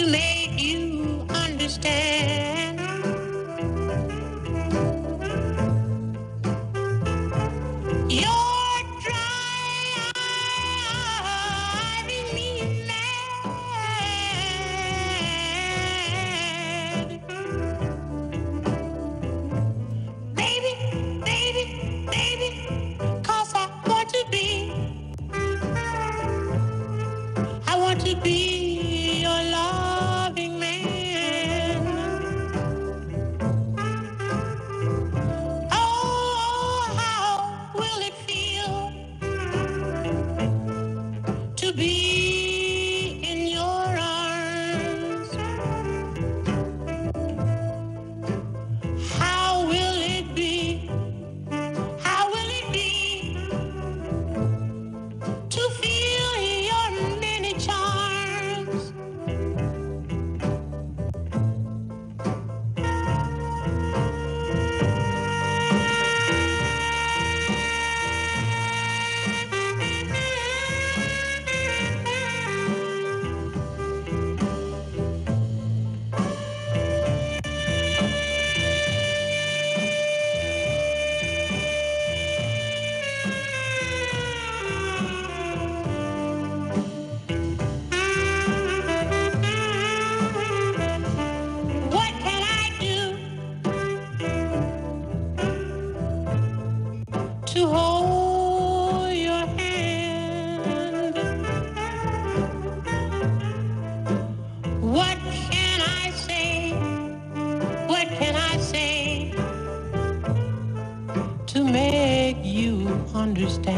to make you understand. You're driving me mad. Baby, baby, baby, 'cause I want to be your loving man. Oh, how will it feel to be in your arms? How will it be? How will it be to feel your many charms? What can I do to hold your hand? What can I say? What can I say to make you understand?